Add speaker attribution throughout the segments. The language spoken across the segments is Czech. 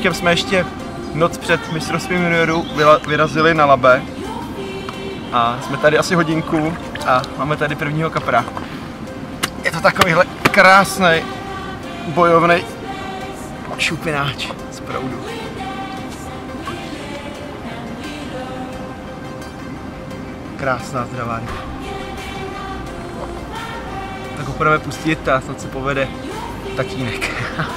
Speaker 1: Vaškem jsme ještě noc před mistrovstvím juniorů vyrazili na Labe. A jsme tady asi hodinku a máme tady prvního kapra. Je to takovýhle krásný bojovný šupináč z proudu. Krásná zdravá ryba. Tak ho budeme pustit a snad se povede tatínek.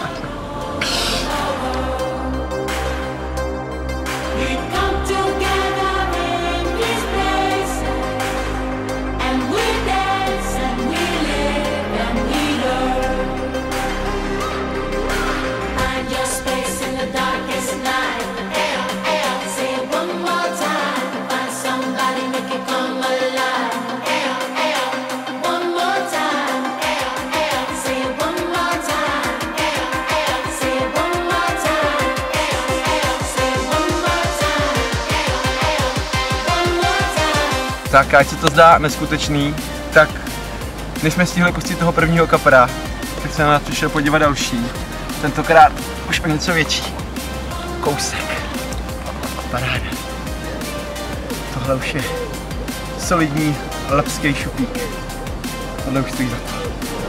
Speaker 1: Tak ať se to zdá neskutečný, tak než jsme stihli pustit toho prvního kapra, tak jsem na nás přišel podívat další. Tentokrát už o něco větší. Kousek. Paráda. Tohle už je solidní labský šupík. Tohle už stojí za to.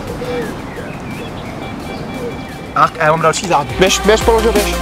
Speaker 1: Tak a já mám další záběr.
Speaker 2: Běž, Položo, běž.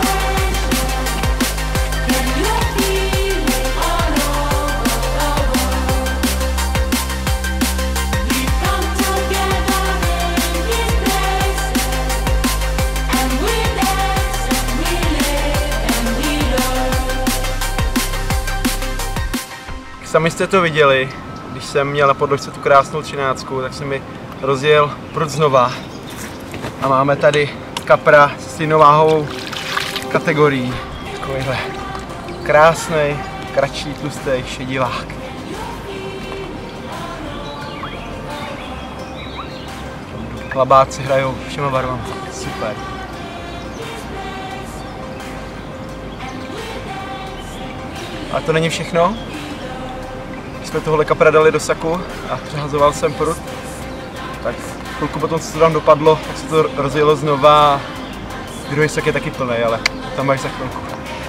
Speaker 1: Sami jste to viděli, když jsem měl na podložce tu krásnou 13, tak jsem mi rozjel prut znova. A máme tady kapra s stejnováhovou kategorií. Takovýhle krásný, kratší, tlustý šedivák. Chlabáci hrajou všema barvama. Super. A to není všechno. Jsme tohle kapra dali do saku a přehazoval jsem prut, tak chvilku potom, co to tam dopadlo, tak se to rozjelo znova a druhý sak je taky plný, ale tam máš za chvilku.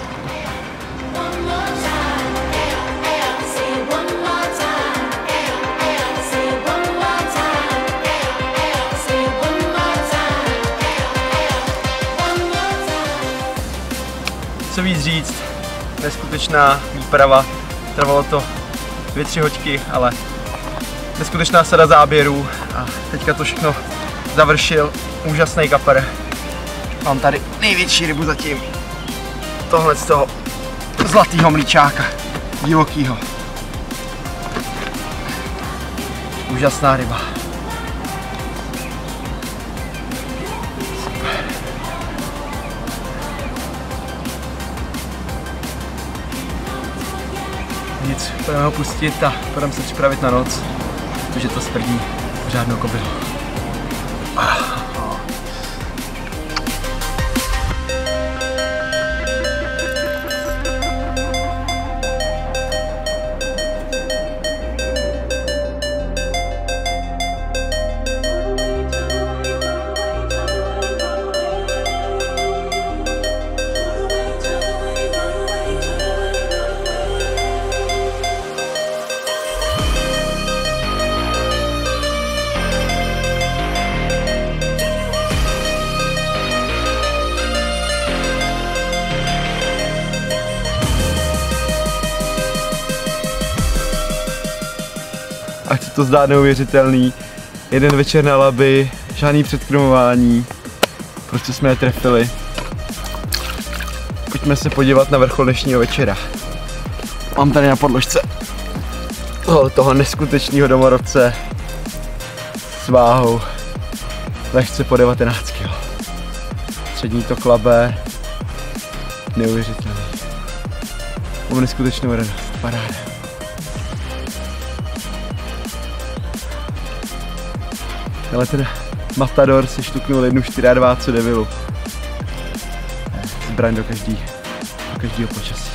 Speaker 1: Co víc říct, neskutečná výprava, trvalo to 2-3 hoďky, ale neskutečná sada záběrů a teďka to všechno završil úžasný kapr. Mám tady největší rybu zatím, tohle z toho zlatýho mlíčáka, divokýho. Úžasná ryba. Nic, budeme ho pustit a budeme se připravit na noc, protože to sprdí žádnou kobylu. Ať se to zdá neuvěřitelný, jeden večer na Labi, žádný předkrmování, prostě jsme je trefili. Pojďme se podívat na vrchol dnešního večera. Mám tady na podložce toho neskutečného domorodce s váhou lehce po 19 kg. Střední tok Labe, neuvěřitelný. Mám neskutečnou radost, paráda. Ale ten Matador si štuknul jednu 4x2 devilu. Zbraň do každého počasí.